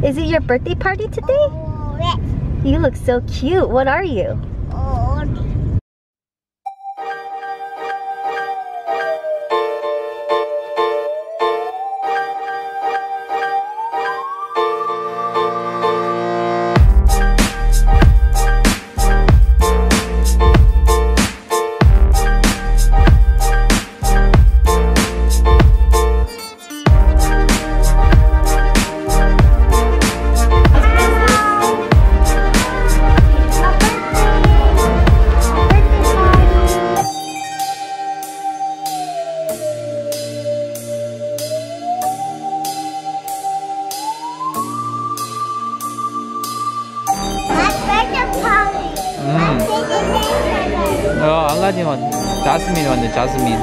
Is it your birthday party today? Yes. You look so cute. What are you? 알라딘 왔네. 자스민 왔네. 자스민.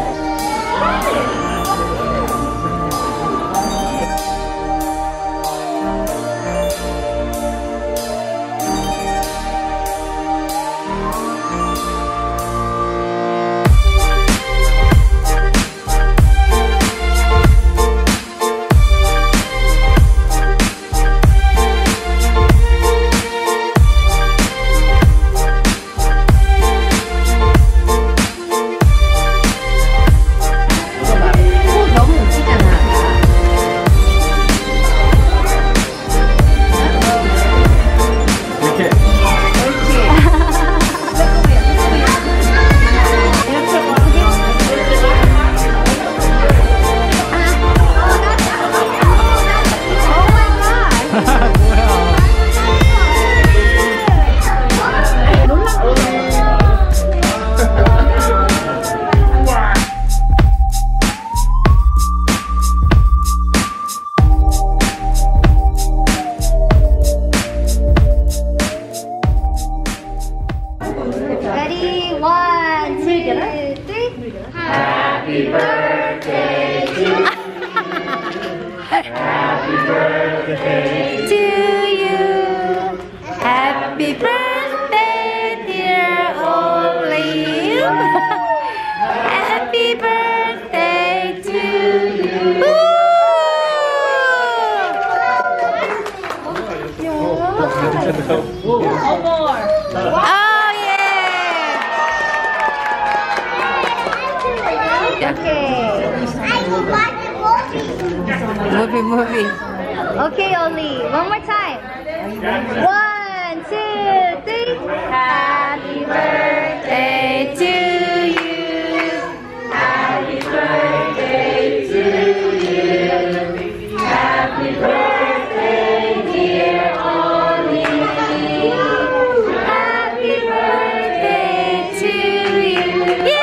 Happy birthday to you. Happy birthday to you. Happy birthday, dear Olive. Happy birthday to you. One more. Oh yeah. Okay. I will watch the Movie. Okay, Oli. One more time. 1, 2, 3. Happy birthday to you. Happy birthday to you. Happy birthday, dear Oli. Happy birthday to you. Yay!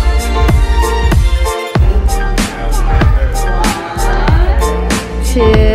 Cheers.